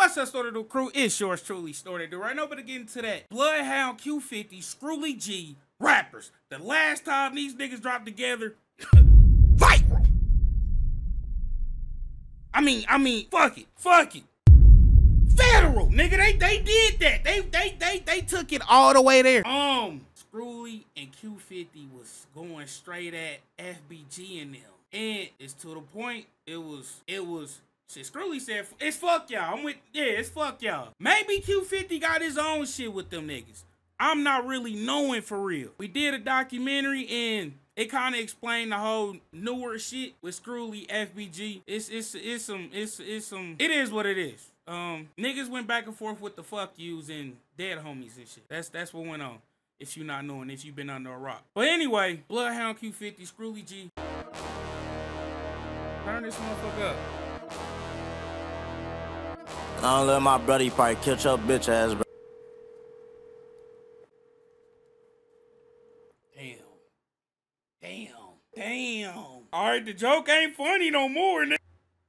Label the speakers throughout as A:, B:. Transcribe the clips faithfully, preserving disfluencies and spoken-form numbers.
A: What's up, Story Do crew? It's yours truly, Story Do. Right now, but to get into that, Bloodhound, Q fifty, Scrooly G, rappers. The last time these niggas dropped together, viral. I mean, I mean, fuck it, fuck it. Federal, nigga, they they did that. They they they they took it all the way there. Um, Scrooly and Q fifty was going straight at F B G and them, and it's to the point. It was it was. Shit, Scrooly said, it's fuck y'all. I'm with, yeah, it's fuck y'all. Maybe Q fifty got his own shit with them niggas. I'm not really knowing for real. We did a documentary and it kind of explained the whole newer shit with Scrooly, F B G. It's, it's, it's some, it's, it's some, it is what it is. Um, niggas went back and forth with the fuck yous and dead homies and shit. That's, that's what went on. If you not knowing, if you been under a rock. But anyway, Bloodhound, Q fifty, Scrooly G. Turn this motherfucker up.
B: I don't let my brother, he probably killed your bitch ass, bro.
A: Damn. Damn. Damn. Alright, the joke ain't funny no more, nigga.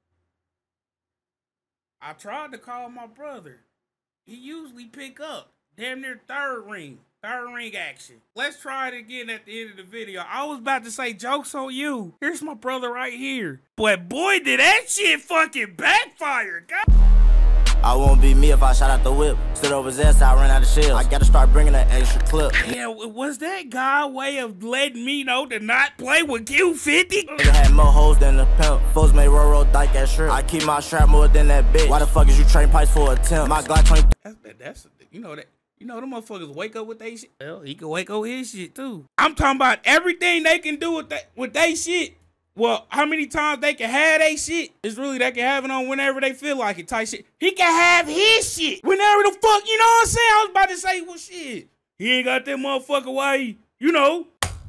A: I tried to call my brother. He usually pick up. Damn near third ring. Third ring action. Let's try it again at the end of the video. I was about to say jokes on you. Here's my brother right here. But boy, did that shit fucking backfire. God.
B: I won't be me if I shot out the whip. Stood over his ass, I ran out of shells. I gotta start bringing that extra clip.
A: Yeah, was that guy way of letting me know to not play with Q fifty?
B: Nigga had more hoes than the pimp. Folks made roll roll dyke at shrimp. I keep my strap more than that bitch. Why the fuck is you train pipes for a temp? My Glock twenty.
A: That's, that's you know that. You know them motherfuckers wake up with they shit. Well, he can wake up with his shit too. I'm talking about everything they can do with that with they shit. Well, how many times they can have they shit? It's really they can have it on whenever they feel like it type shit. He can have his shit whenever the fuck, you know what I'm saying? I was about to say, well, shit. He ain't got that motherfucker way, you know.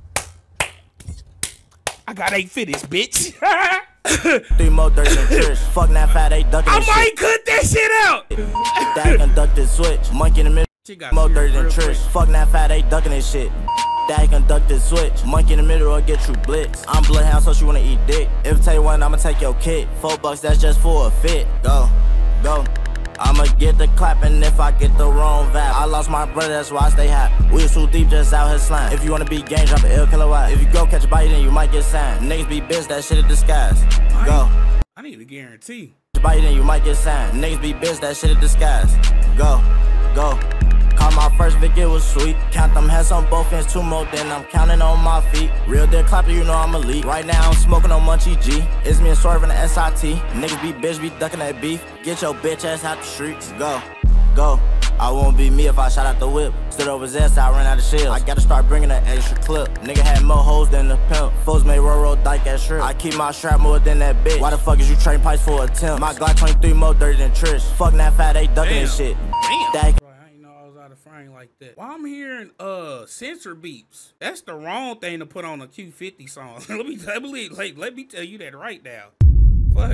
A: I got eight for this, bitch.
B: Three more dirty than Trish. Fuck that fat, they ducking
A: I
B: this
A: might
B: shit.
A: cut that shit out.
B: That conducted switch. Monkey in the middle. More dirty than Trish. Fuck that fat, they ducking this shit. That conducted switch. Monkey in the middle or get you blitz. I'm Bloodhound, so she wanna eat dick. If tell you one, I'ma take your kid. Four bucks, that's just for a fit. Go, go. I'ma get the clapping if I get the wrong vibe. I lost my brother, that's why I stay happy. We was too deep, just out here slime. If you wanna be gang, drop an ill killer wide. If you go catch a bite, then you might get signed. Niggas be bitch, that shit in disguise. Go.
A: I need a guarantee.
B: Bite, then you might get signed. Niggas be bitch, that shit in disguise. Go, go. Caught my first Vic, it was sweet. Count them heads on both ends, two more, then I'm counting on my feet. Real deal clapper, you know I'm elite. Right now I'm smoking on Munchie G. It's me and Swerve in the S I T. Niggas be bitch, be ducking that beef. Get your bitch ass out the streets. Go, go. I won't be me if I shot out the whip. Stood over his ass, I ran out of shells. I gotta start bringing that extra clip. Nigga had more hoes than the pimp. Folks made roll roll dyke at shrimp. I keep my strap more than that bitch. Why the fuck is you train pipes for a temp? My Glock twenty-three more dirty than Trish. Fuck that fat, they ducking this shit.
A: Damn.
B: That
A: Out of frame like that. Why I'm hearing uh censor beeps? That's the wrong thing to put on a Q fifty song. let me let me like let me tell you that right now. Fuck.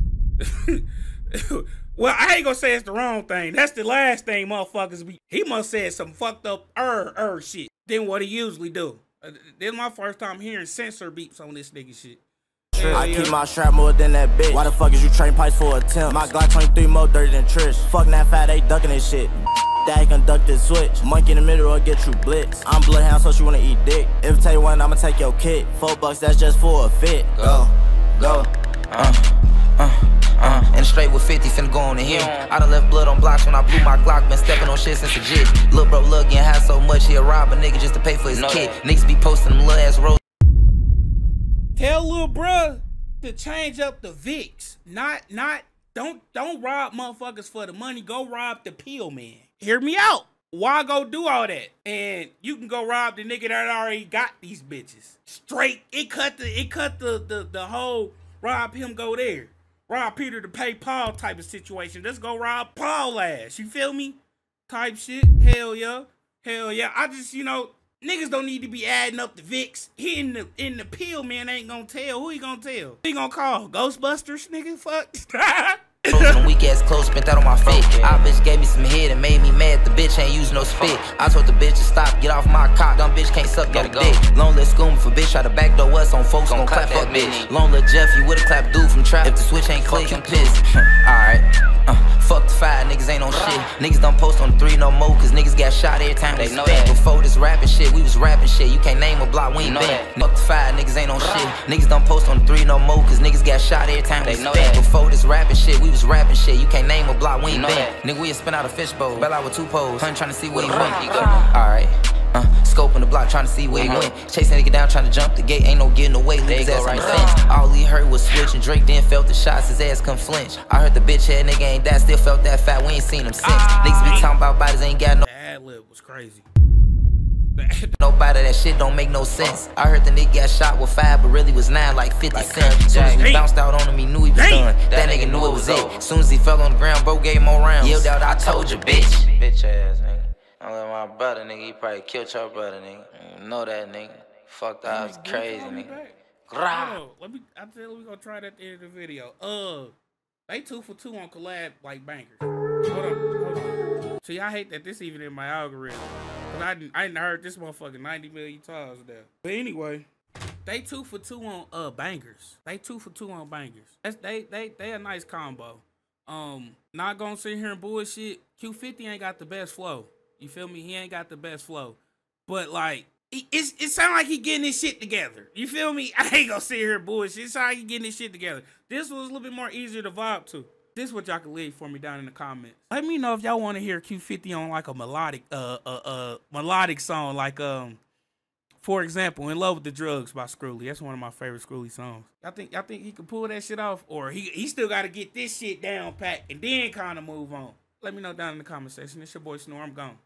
A: Well, I ain't gonna say it's the wrong thing. That's the last thing motherfuckers be. He must said some fucked up er er shit than what he usually do. Uh, this is my first time hearing censor beeps on this nigga shit.
B: Hell I yeah. Keep my strap more than that bitch. Why the fuck is you train pipes for a temp? My Glock twenty-three more dirty than Trish. Fuck that fat, they ducking this shit. That conducted switch. Monkey in the middle or get you blitz. I'm Bloodhound, so she wanna eat dick. If tell you one, I'ma take your kid. Four bucks, that's just for a fit. Go, go.
C: Uh, uh, uh. And straight with fifty, finna go on in here. I done left blood on blocks when I blew my Glock. Been stepping on shit since a jit. Lil' bro lug getting high so much he'll rob a nigga just to pay for his no. kid. Niggas be posting them little ass rolls.
A: Tell lil' bruh to change up the Vicks. Not, not, don't, don't rob motherfuckers for the money. Go rob the pill man. Hear me out. Why go do all that? And you can go rob the nigga that already got these bitches. Straight, it cut the, it cut the, the, the whole rob him go there. Rob Peter to pay Paul type of situation. Let's go rob Paul ass. You feel me? Type shit. Hell yeah. Hell yeah. I just, you know, niggas don't need to be adding up the Vicks. He in the in the pill man ain't gonna tell. Who he gonna tell? Who he gonna call? Ghostbusters, nigga? Fuck.
C: Them weak ass clothes spent that on my fit. Okay. Our bitch gave me some head and made me mad. The bitch ain't use no spit. I told the bitch to stop, get off my cock. Dumb bitch can't suck no dick. Long little school for bitch try to backdoor us on folks gon' clap that bitch. Long little Jeff, you would've clapped dude from trap. If the switch ain't click, you pissed. Alright, uh, fuck the fire nigga. niggas ain't on shit. Niggas don't post on the three no more, cause niggas got shot every time they know that. Before this rapping shit, we was rapping shit. You can't name a block, we ain't been. Fuck the five, niggas ain't on shit. Niggas don't post on the three no more, cause niggas got shot every time they know that. Before this rapping shit, we was rapping shit. You can't name a block, we ain't been. Nigga, we spin out a fishbowl, bell out with two poles. Hunt trying to see where he went. Alright. Uh, scope on the block, trying to see where he went. Chasing nigga down, trying to jump the gate. Ain't no getting away. Leave his ass on the fence. All he heard was switching. Drake then felt the shots, his ass couldn't flinch. I heard the bitch head nigga ain't that. Still felt that fat, we ain't seen him since. Niggas be talking about bodies, ain't got no.
A: The ad lib was crazy.
C: Nobody, that shit don't make no sense. I heard the nigga got shot with five, but really was nine, like fifty cent. Soon as we bounced out on him, he knew he was done. That nigga knew it was it. Soon as he fell on the ground, bro gave him more rounds. Yelled out, I told you, bitch. Bitch ass nigga. I love my brother, nigga. He probably killed your brother, nigga. You know that, nigga. Fucked up, was crazy, nigga.
A: Hold let me. I tell you, we gonna try that at the end of the video. Uh, they two for two on collab like bangers. Hold on, hold on. See, I hate that this even in my algorithm. Cause I didn't, I didn't heard this motherfucker ninety million times now. But anyway, they two for two on uh bangers. They two for two on bangers. That's they they they a nice combo. Um, not gonna sit here and bullshit. Q fifty ain't got the best flow. You feel me? He ain't got the best flow. But like, it, it's, it sound like he getting his shit together. You feel me? I ain't gonna sit here and bullshit. It sound like he getting his shit together. This was a little bit more easier to vibe to. This is what y'all can leave for me down in the comments. Let me know if y'all want to hear Q fifty on like a melodic, uh, uh, uh, melodic song. Like, um, for example, "In Love with the Drugs" by Screwly. That's one of my favorite Screwly songs. Y'all think, y'all think he can pull that shit off, or he he still got to get this shit down pat and then kind of move on? Let me know down in the comment section. It's your boy Snore. I'm gone.